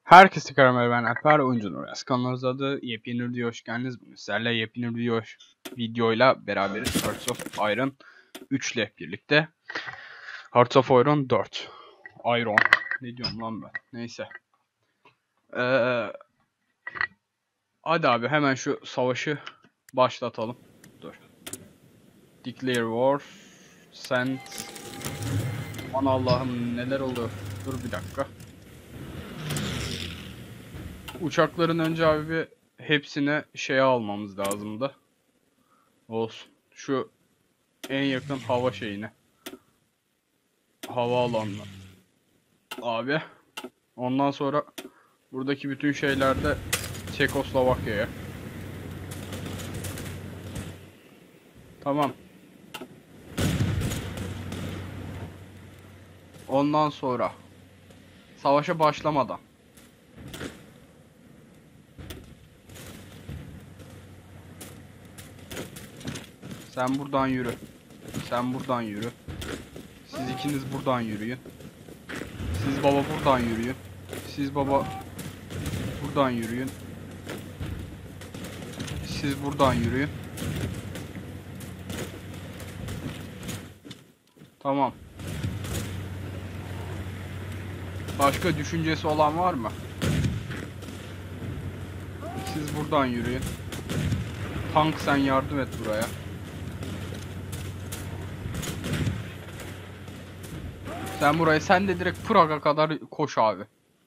Herkese merhaba, ben Alper Oyuncu Nuras. Kanalımıza adı yepyeni video hoş geldiniz. Bugün sizlerle yepyeni videoyla beraberiz. Hearts of Iron 3 ile birlikte. Hearts of Iron 4. Iron. Ne diyorum lan ben? Neyse. Hadi abi hemen şu savaşı başlatalım. Dur. Declare War. Send. Aman Allah'ım neler oluyor. Dur bir dakika. Uçakların önce abi bir hepsine şey almamız lazımdı. Olsun. Şu en yakın hava şeyine. Havaalanına. Abi. Ondan sonra buradaki bütün şeylerde Çekoslovakya'ya. Tamam. Ondan sonra savaşa başlamadan sen buradan yürü. Sen buradan yürü. Siz ikiniz buradan yürüyün. Siz baba buradan yürüyün. Siz baba buradan yürüyün. Siz buradan yürüyün. Tamam. Başka düşüncesi olan var mı? Siz buradan yürüyün. Tank sen yardım et buraya. Sen buraya, sen de direkt Prag'a kadar koş abi.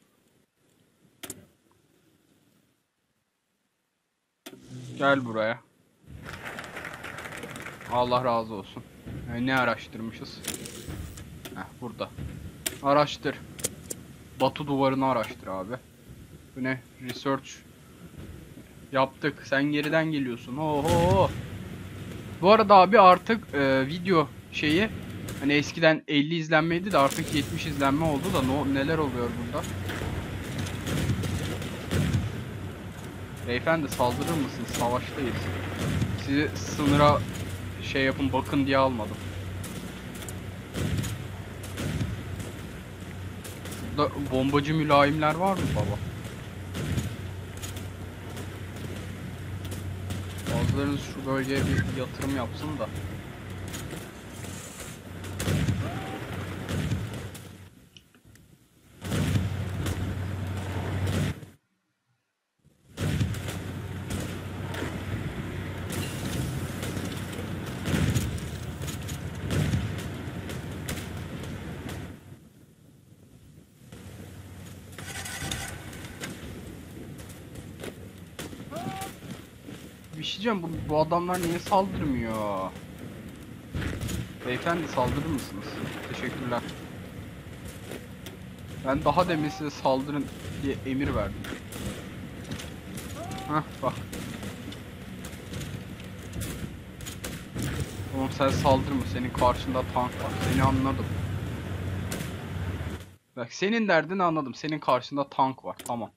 Gel buraya. Allah razı olsun. Ne araştırmışız? Heh, burada. Araştır. Batı duvarını araştır abi. Bu ne? Research. Yaptık. Sen geriden geliyorsun. Oho. Bu arada abi artık video şeyi, hani eskiden 50 izlenmeydi de artık 70 izlenme oldu da neler oluyor burada? Beyefendi saldırır mısınız? Savaştayız. Sizi sınıra şey yapın bakın diye almadım. Burada bombacı mülayimler var mı baba? Bazılarınız şu bölgeye bir yatırım yapsın da. Bir şey diyeceğim, bu adamlar niye saldırmıyor? Beyefendi saldırır mısınız? Teşekkürler. Ben daha demin size saldırın diye emir verdim. Hah bak. Oğlum sen saldırma, senin karşında tank var. Seni anladım. Bak senin derdini anladım. Senin karşında tank var. Tamam.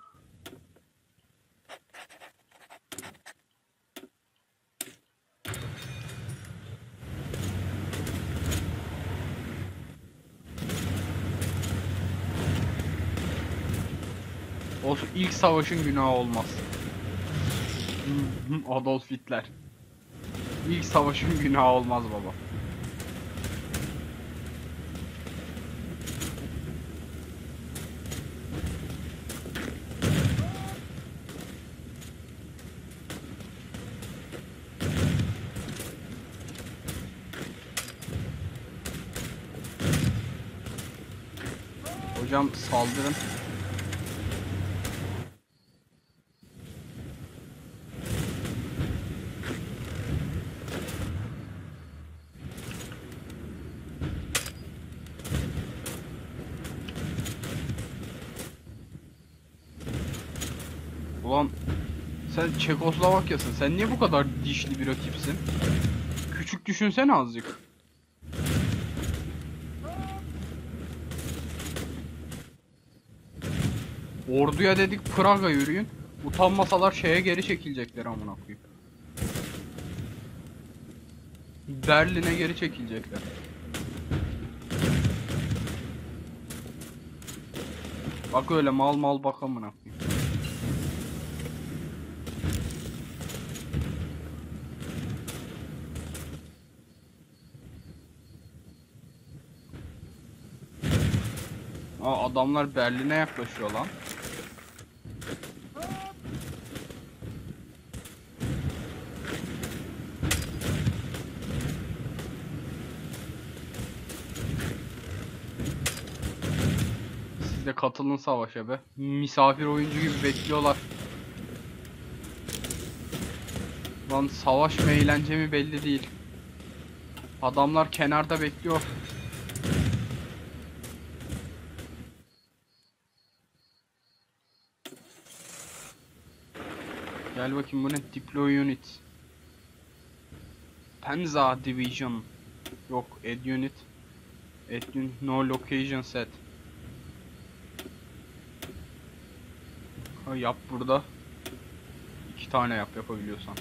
Olsun, ilk savaşın günahı olmaz. Adolf Hitler. İlk savaşın günahı olmaz baba. Hocam saldırın. Ulan sen Çekoslovakya'sın. Sen niye bu kadar dişli bir rakipsin? Küçük düşünsene azıcık. Orduya dedik Prag'a yürüyün. Utanmasalar şeye geri çekilecekler amına koyayım. Berlin'e geri çekilecekler. Bak öyle mal mal bak amına koyayım. Aa, adamlar Berlin'e yaklaşıyor lan. Siz de katılın savaşa be. Misafir oyuncu gibi bekliyorlar. Lan savaş mı eğlence mi belli değil. Adamlar kenarda bekliyor. Gel bakayım, bu ne? Deploy unit. Panzer division. Yok, add unit. Add unit, no location set. Ha, yap burada. 2 tane yap yapabiliyorsan.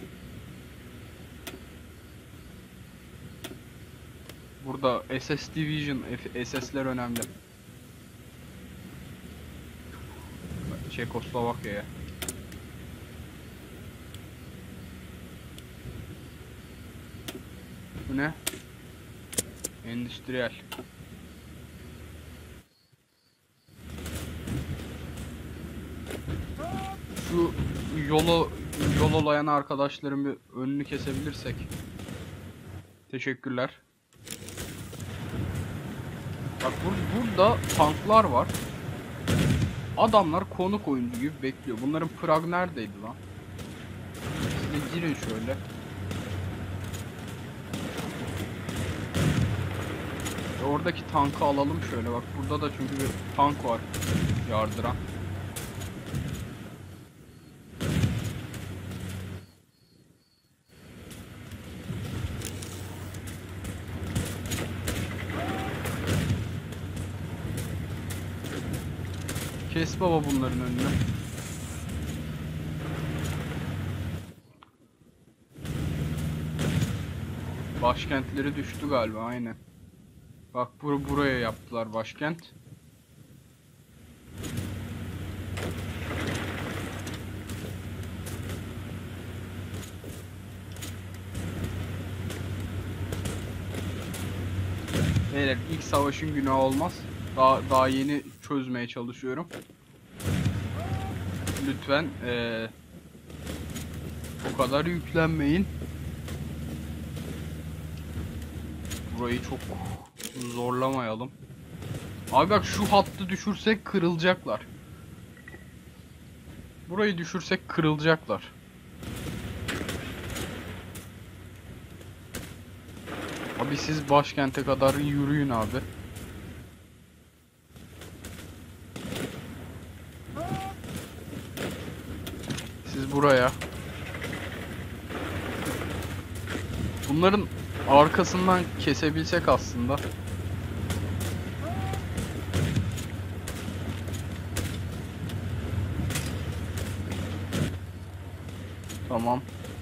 Burada SS division, SS'ler önemli. Çekoslovakya'ya. Bu ne? Endüstriyel. Şu yol olayan arkadaşların bir önünü kesebilirsek. Teşekkürler. Bak burada tanklar var. Adamlar konuk oyuncu gibi bekliyor. Bunların Prag neredeydi lan? Siz de girin şöyle. Oradaki tankı alalım şöyle, bak burada da çünkü bir tank var yardıran. Kes baba bunların önünü. Başkentleri düştü galiba, aynen. Bak buraya yaptılar başkent. Beyler, ilk savaşın günahı olmaz. Daha yeni çözmeye çalışıyorum. Lütfen o kadar yüklenmeyin. Burayı çok zorlamayalım. Abi bak, şu hattı düşürsek kırılacaklar. Burayı düşürsek kırılacaklar. Abi siz başkente kadar yürüyün abi. Siz buraya. Bunların arkasından kesebilsek aslında. Tamam.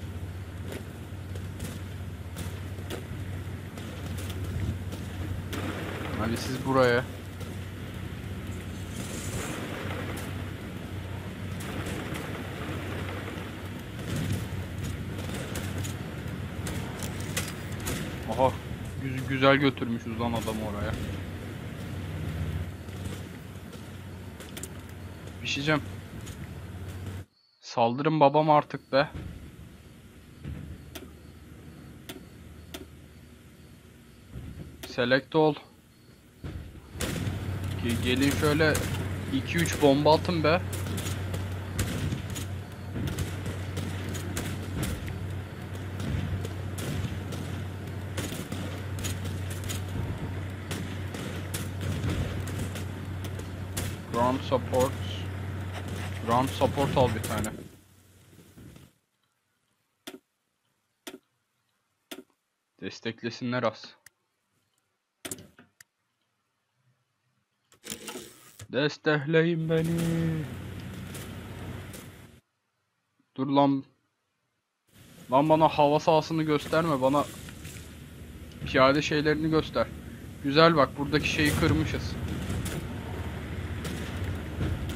Hadi siz buraya. Aha, güzel götürmüşüz lan adamı oraya. Bir şey diyeceğim. Saldırın babam artık be. Select ol. Gelin şöyle 2-3 bomba atın be. Ground support. Ground support al bir tane. Desteklesinler az. Destekleyin beni. Dur lan. Lan bana hava sahasını gösterme, bana piyade şeylerini göster. Güzel, bak buradaki şeyi kırmışız.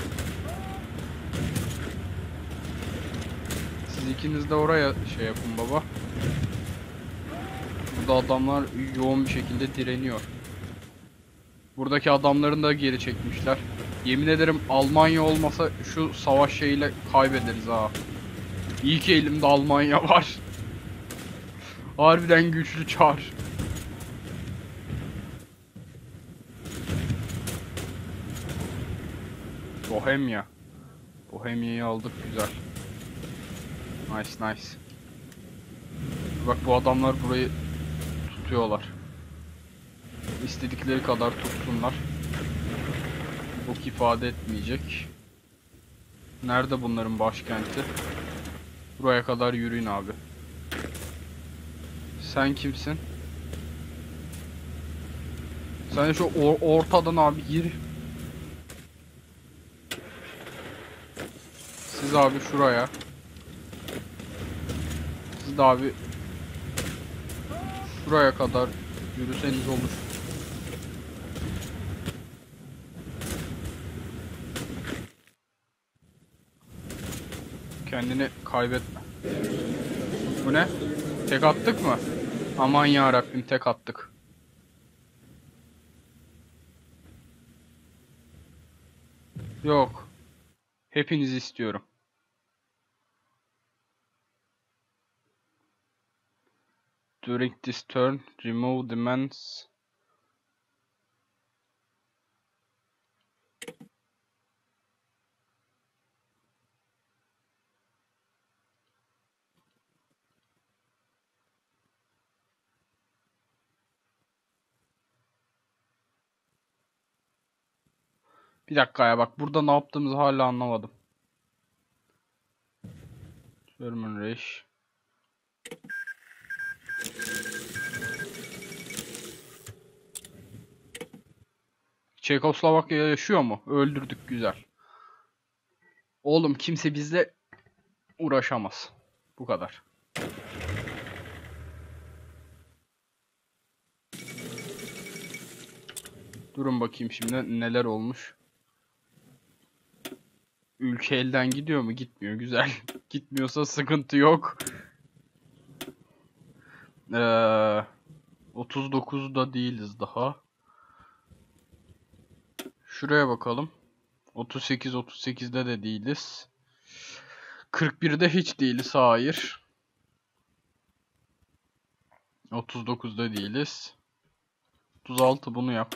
Siz ikiniz de oraya şey yapın baba. Burada adamlar yoğun bir şekilde direniyor. Buradaki adamların da geri çekmişler. Yemin ederim Almanya olmasa şu savaş şeyiyle kaybederiz ha. İyi ki elimde Almanya var. Harbiden güçlü çar. Bohemia. Bohemia'yı aldık, güzel. Nice nice. Bak bu adamlar burayı tutuyorlar. İstedikleri kadar tutsunlar. Bok ifade etmeyecek. Nerede bunların başkenti? Buraya kadar yürüyün abi. Sen kimsin? Sen şu ortadan abi gir. Siz abi şuraya. Siz de abi şuraya kadar yürüseniz olur. Kendini kaybetme. Bu ne? Tek attık mı? Aman ya Rabbim, tek attık. Yok. Hepinizi istiyorum. During this turn, remove demands. Bir dakika ya, bak burada ne yaptığımızı hala anlamadım. German Reich. Çekoslovakya yaşıyor mu? Öldürdük, güzel. Oğlum kimse bizle uğraşamaz. Bu kadar. Durun bakayım şimdi neler olmuş. Ülke elden gidiyor mu? Gitmiyor. Güzel. Gitmiyorsa sıkıntı yok. 39'da değiliz daha. Şuraya bakalım. 38'de de değiliz. 41'de hiç değiliz. Hayır. 39'da değiliz. 36, bunu yap.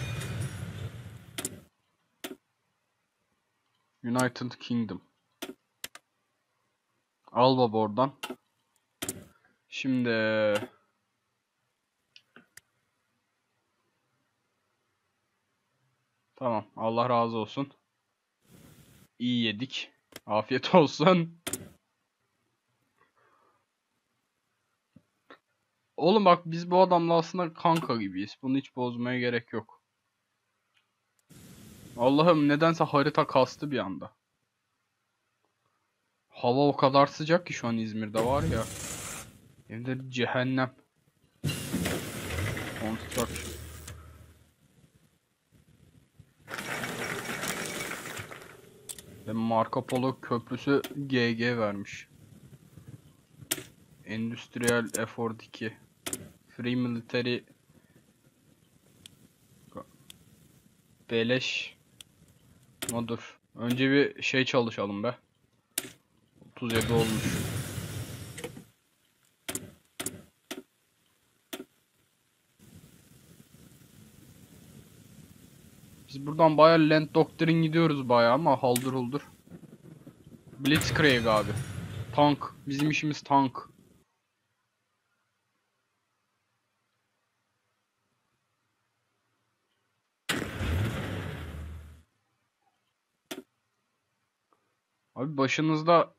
United Kingdom. Al baba oradan. Şimdi tamam. Allah razı olsun. İyi yedik. Afiyet olsun. Oğlum bak, biz bu adamla aslında kanka gibiyiz. Bunu hiç bozmaya gerek yok. Allah'ım, nedense harita kastı bir anda. Hava o kadar sıcak ki şu an İzmir'de var ya. Evde cehennem. Construction. Ve Marco Polo köprüsü GG vermiş. Endüstriyel Effort 2. Free Military. Beleş. Ama dur. Önce bir şey çalışalım be. 37 olmuş. Biz buradan bayağı Land Doctrine gidiyoruz bayağı ama haldır huldur. Blitzkrieg abi. Tank. Bizim işimiz tank. Abi başınızda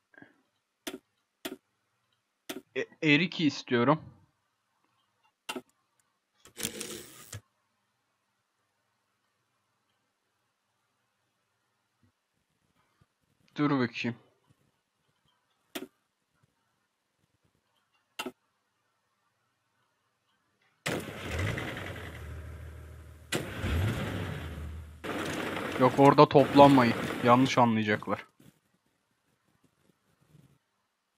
Eriki istiyorum. Dur bakayım. Yok, orada toplanmayın. Yanlış anlayacaklar.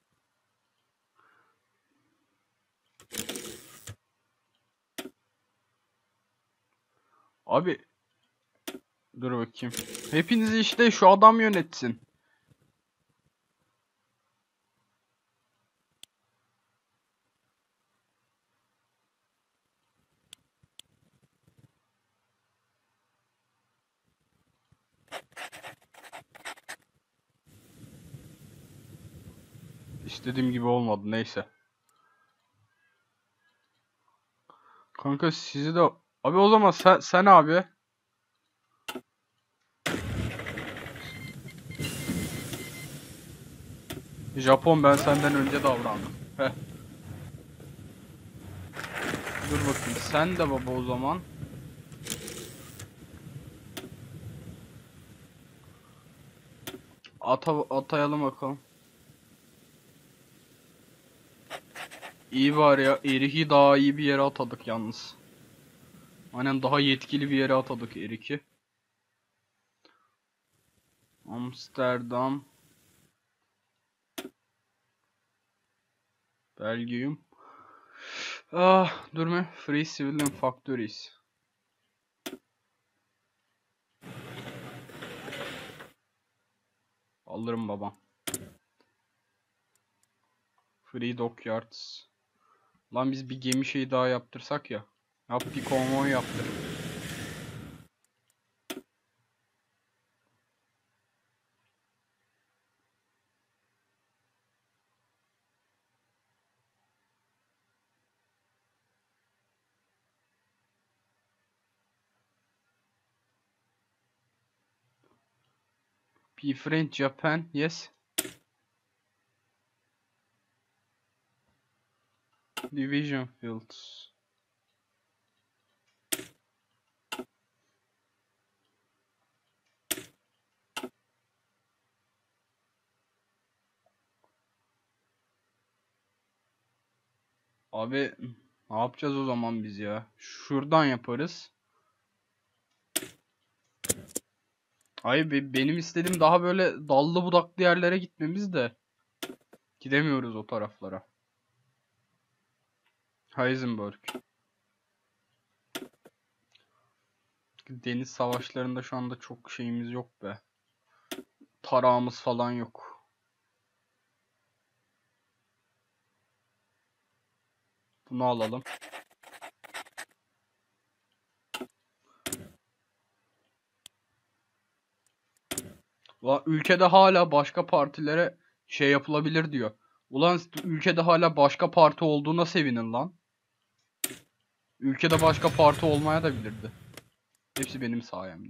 Abi dur bakayım. Hepinizi işte şu adam yönetsin. İstediğim gibi olmadı, neyse. Kanka sizi de... Abi o zaman sen abi. Japon, ben senden önce davrandım. Heh. Dur bakayım, sen de baba o zaman. Atayalım bakalım. İyi var ya, Erik'i daha iyi bir yere atadık yalnız. Aynen, daha yetkili bir yere atadık Erik'i. Amsterdam. Belgium. Ah, dur mu? Free Civilian Factories. Alırım babam. Free Dockyards. Lan biz bir gemi şeyi daha yaptırsak ya. Yap, bir konvoy yaptır. Befriend Japan, yes. Division Fields. Abi ne yapacağız o zaman biz ya? Şuradan yaparız. Hayır, benim istediğim daha böyle dallı budaklı yerlere gitmemiz de. Gidemiyoruz o taraflara. Heisenberg. Deniz savaşlarında şu anda çok şeyimiz yok be. Tarağımız falan yok. Bunu alalım. Ülkede hala başka partilere şey yapılabilir diyor. Ulan ülkede hala başka parti olduğuna sevinin lan. Ülkede başka parti olmaya da bilirdi. Hepsi benim sayemde.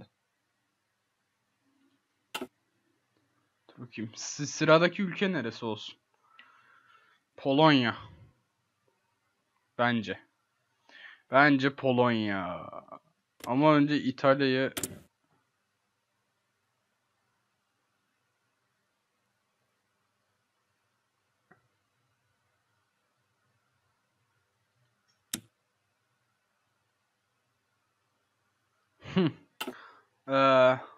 Dur bakayım. Sıradaki ülke neresi olsun? Polonya. Bence. Bence Polonya. Ama önce İtalya'yı... Eee...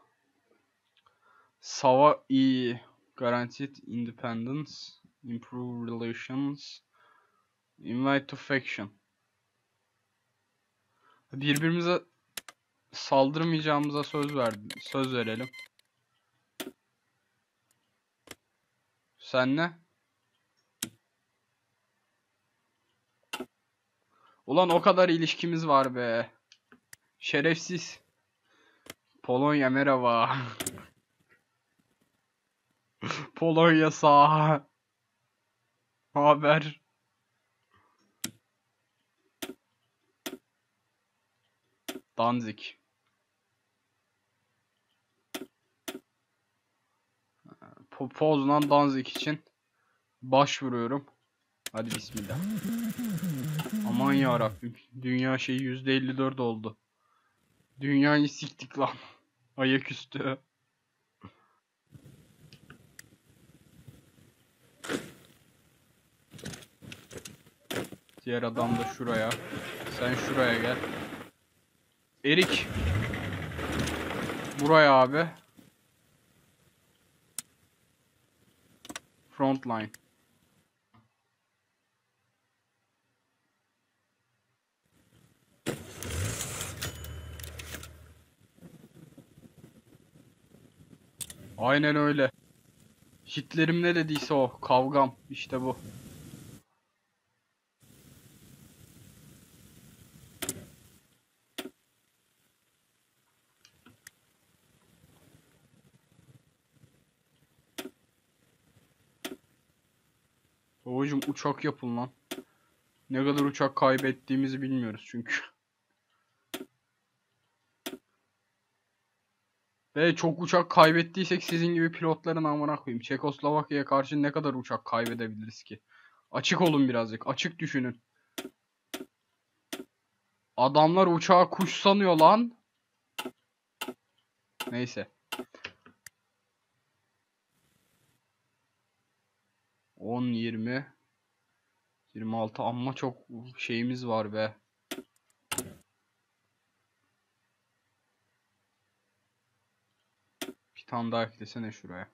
Sava iyi. Guaranteed independence. Improve relations. Invite to faction. Birbirimize saldırmayacağımıza söz verelim. Senle? Ulan o kadar ilişkimiz var be. Şerefsiz. Polonya merhaba. Polonya sağ. Haber. Danzig. Poznan Danzig için başvuruyorum. Hadi bismillah. Aman ya Rabbim. Dünya şeyi %54 oldu. Dünyayı siktik lan. Ayaküstü. Diğer adam da şuraya. Sen şuraya gel. Erik. Buraya abi. Frontline. Aynen öyle. Hitler'im ne dediyse o. Kavgam. İşte bu. Babacım uçak yapın lan. Ne kadar uçak kaybettiğimizi bilmiyoruz çünkü. Ve çok uçak kaybettiysek sizin gibi pilotların amına koyayım. Çekoslovakya'ya karşı ne kadar uçak kaybedebiliriz ki? Açık olun birazcık. Açık düşünün. Adamlar uçağı kuş sanıyor lan. Neyse. 10, 20, 26 amma çok şeyimiz var be. Bir tane daha eklesene şuraya.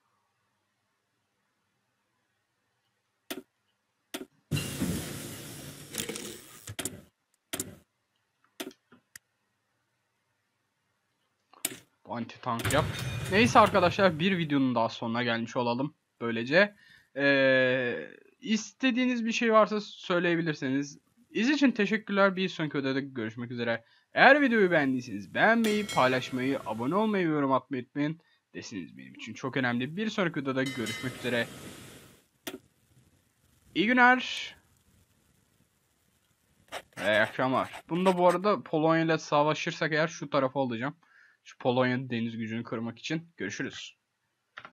Anti tank yap. Neyse arkadaşlar, bir videonun daha sonuna gelmiş olalım. Böylece. İstediğiniz bir şey varsa söyleyebilirsiniz. İzlediğiniz için teşekkürler. Bir sonraki videoda görüşmek üzere. Eğer videoyu beğendiyseniz beğenmeyi, paylaşmayı, abone olmayı ve yorum atmayı unutmayın. Desiniz benim için çok önemli. Bir sonraki videoda görüşmek üzere. İyi günler. İyi akşamlar. Bunda bu arada Polonya ile savaşırsak eğer şu tarafa alacağım. Şu Polonya'nın deniz gücünü kırmak için. Görüşürüz.